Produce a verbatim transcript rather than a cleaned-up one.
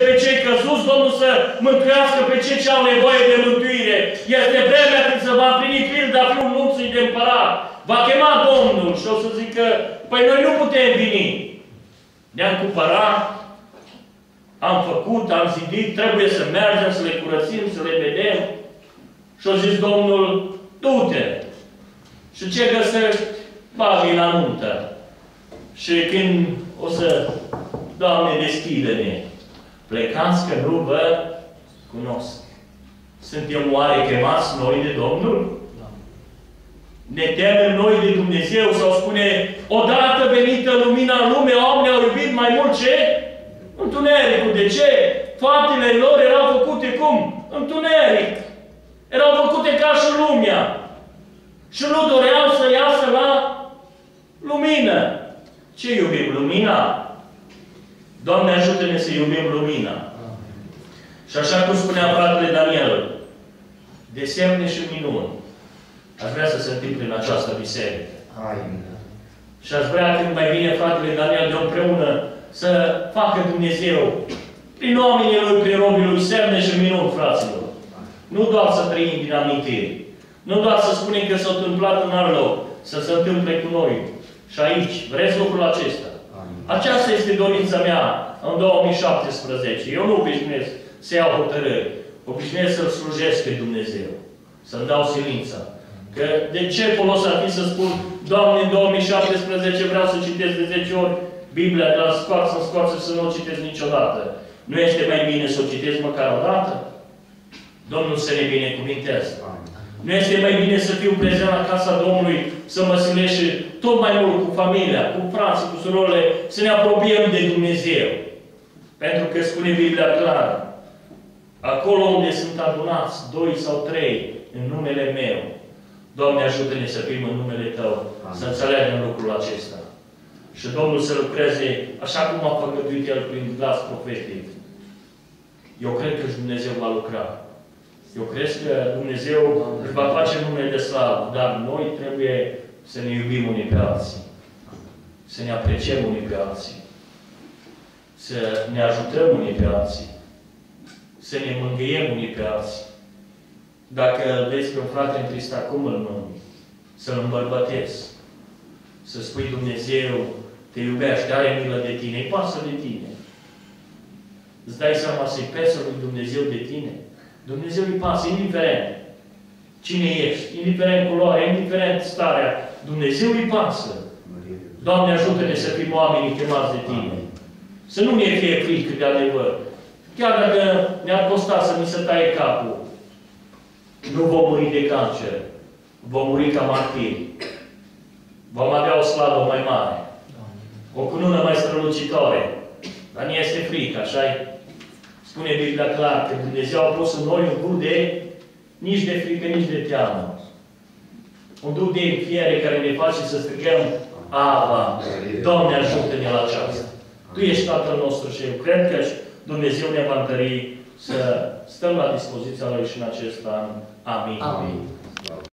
pe cei căzuți, Domnul să mântuiască pe cei ce au nevoie de mântuire. Este vremea când se va împlini pilda fiul nunții de împărat. Va chema Domnul și o să zică, păi noi nu putem veni. Ne-am cumpărat, am făcut, am zidit, trebuie să mergem, să le curățim, să le vedem. Și a zis Domnul, du-te. Și ce găsești? Bagi la nuntă. Și când o să, Doamne, deschide-ne. Plecați că nu vă cunosc. Suntem oare chemați noi de Domnul? Da. Ne temem noi de Dumnezeu? Sau spune, odată venită lumina în lume, oamenii au iubit mai mult ce? Întunericul. De ce? Faptele lor erau făcute cum? Întuneric. Erau făcute ca și lumea. Și nu doreau să iasă la lumină. Ce iubim? Lumina? Doamne, ajută-ne să iubim lumina. Și așa cum spunea fratele Daniel, de semne și minuni, aș vrea să se întâmple în această biserică. Și aș vrea, când mai vine fratele Daniel de împreună, să facă Dumnezeu, prin oamenii Lui, prin robii Lui, semne și minuni, fraților. Nu doar să trăim din amintiri. Nu doar să spunem că s-a întâmplat în alt loc, să se întâmple cu noi. Și aici, vreți lucrul acesta? Aceasta este dorința mea în două mii șaptesprezece. Eu nu obișnuiesc să iau hotărâri. Obișnuiesc să-L slujesc pe Dumnezeu. Să-mi dau silința. Că de ce folos ar fi să spun, Doamne, în două mii șaptesprezece vreau să citesc de zece ori Biblia, de la scoarță în scoarță să nu o citesc niciodată. Nu este mai bine să o citesc măcar o dată? Domnul să ne binecuvinteze. Nu este mai bine să fiu prezent la casa Domnului, să mă silesc și tot mai mult cu familia, cu frații, cu surorile, să ne apropiem de Dumnezeu. Pentru că spune Biblia clar, acolo unde sunt adunați doi sau trei în numele meu, Doamne, ajută-ne să fim în numele Tău, Amin. Să înțelegem lucrul acesta. Și Domnul să lucreze așa cum a făgăduit El prin glas profetic. Eu cred că și Dumnezeu va lucra. Eu cred că Dumnezeu își va face numele de slavă, dar noi trebuie să ne iubim unii pe alții. Să ne apreciem unii pe alții. Să ne ajutăm unii pe alții. Să ne mângâiem unii pe alții. Dacă îl vezi pe un frate în Crist acum îl mângâi, să-l îmbărbătezi. Să spui Dumnezeu te iubește, are milă de tine, îi pasă de tine. Îți dai seama să-i pesă lui Dumnezeu de tine? Dumnezeu îi pasă, indiferent cine ești, indiferent culoarea, indiferent starea. Dumnezeu îi pasă. Doamne, ajută-ne să fim oamenii chemați de Tine. Să nu ne fie frică de adevăr. Chiar dacă ne-ar costa să ni se taie capul, nu vom muri de cancer. Vom muri ca martiri. Vom avea o slavă mai mare. O cunună mai strălucitoare. Dar nu este frică, așa-i? Spune Biblia clar că Dumnezeu a pus în noi un duh de, nici de frică, nici de teamă. Un duh de înfiere care ne face să strigăm, Ava, Doamne, ajută-ne la aceasta. Tu ești Tatăl nostru și eu cred că Dumnezeu ne va întări să stăm la dispoziția Lui și în acest an. Amin. Amin.